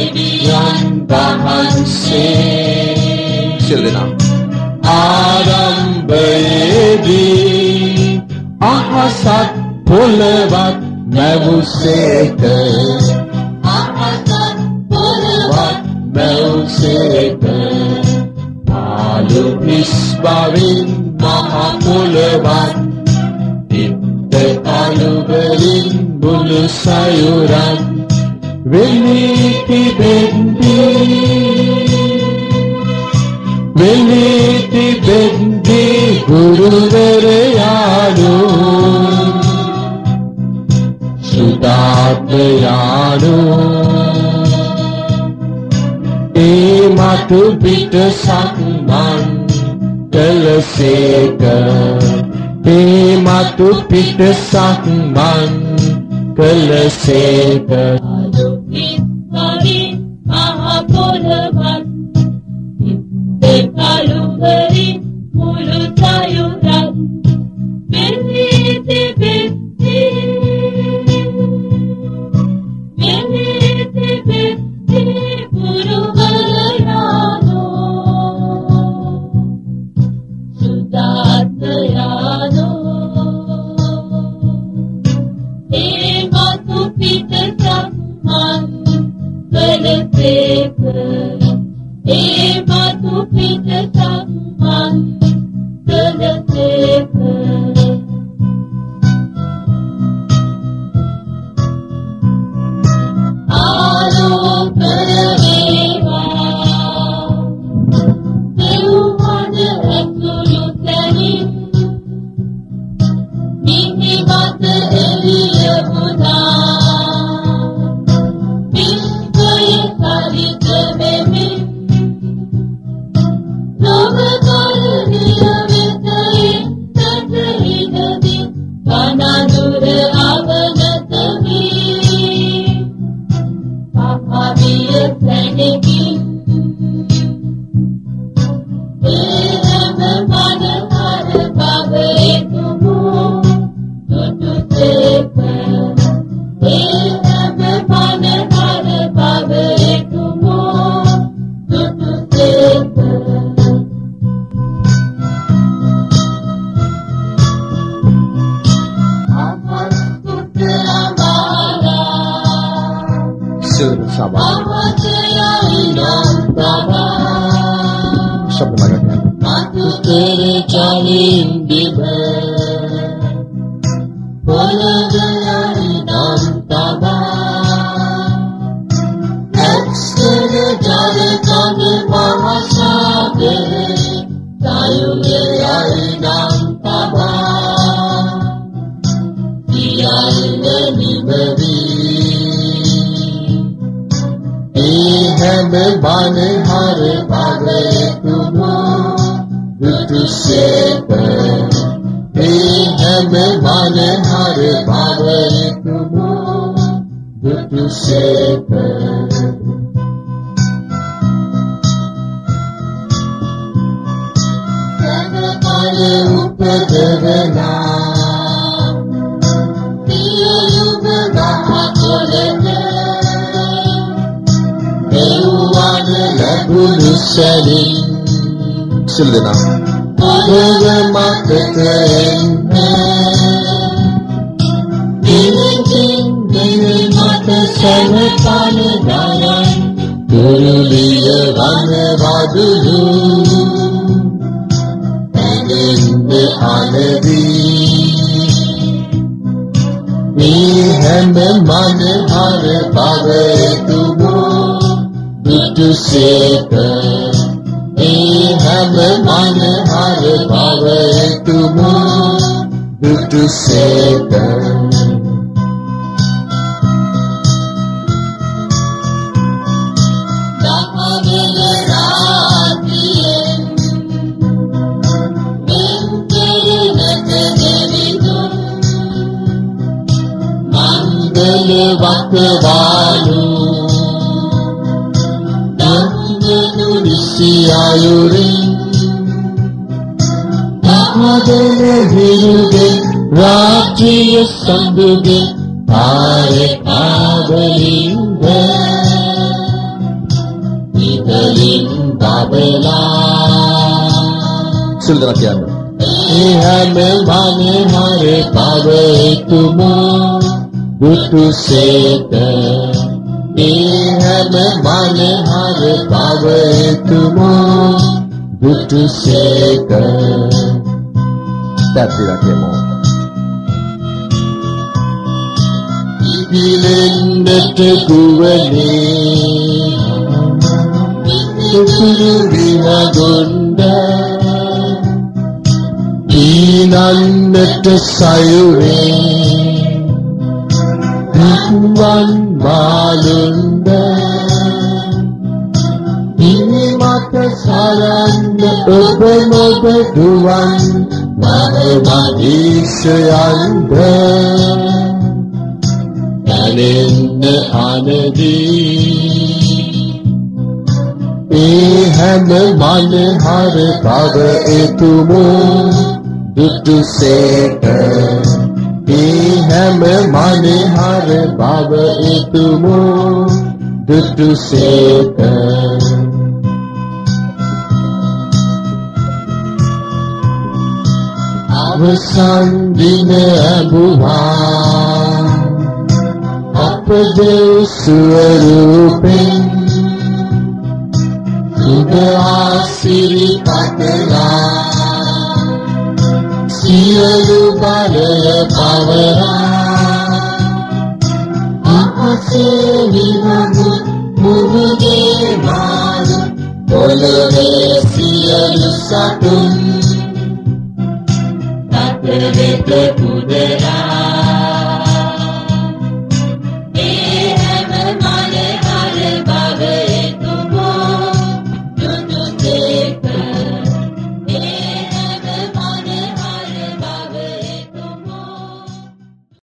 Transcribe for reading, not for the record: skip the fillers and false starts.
දෙවියන් වහන්සේ සියලු දෙනා ආරම්භයේදී අහසත් පොළවත් මැවුසේක මැවුසේක පාළු හිස් බවින් මහ පොළවත් ඉත්ත කළු වලින් මුළු සයුරන් වෙලී තිබෙද්දී ගුරුවරයාණෝ සුදාත්මයාණෝ ඒ මතු පිට සක්මන් කළසේක ඒ මතු පිට සක්මන් කළසේක මුළු සයුරන් වෙලී තිබෙද්දී ගුරුවරයාණෝ සුදාත්මයාණෝ ඒ මතු පිට සක්මන් කළසේක ඒ මතු පිට සක්මන් කළසේක සියලු දෙනා ರಾಜ್ಯ ಸಂದುಗೆ ಪಾರೆ ಪಾವಲಿಂಗ පවලා සිල් දෙනා කියන්න. ඒ හැම මනහර පවෙතුමෝ දුටුසේක ඒ හැම මනහර පවෙතුමෝ දුටුසේක දැක්විලා කියමු. ඉදිලෙන්නට කුවනේ සුසුරු විහගොණ්ඩ ඊනන්නට සයුරේ දුකුවන් මාළුන්ද ඉනිමත සරන්න ඔබ මොබ දුවන් මහමහේශයන්ද දැනෙන්න අනදී ඒ හැම මනහර පවෙතුමෝ දුටුසේක ඒ හැම මනහර පවෙතුමෝ දුටුසේක අවසන් දින ඇඹුවා අප දෙව් ස්වරූපෙන් සුද ආසිරි පතලා සියලු බලය පවරා අහසේ විහඟු මුහුදේ මාළු පොළොවේ සියලු සතුන් තත වෙත කුදලා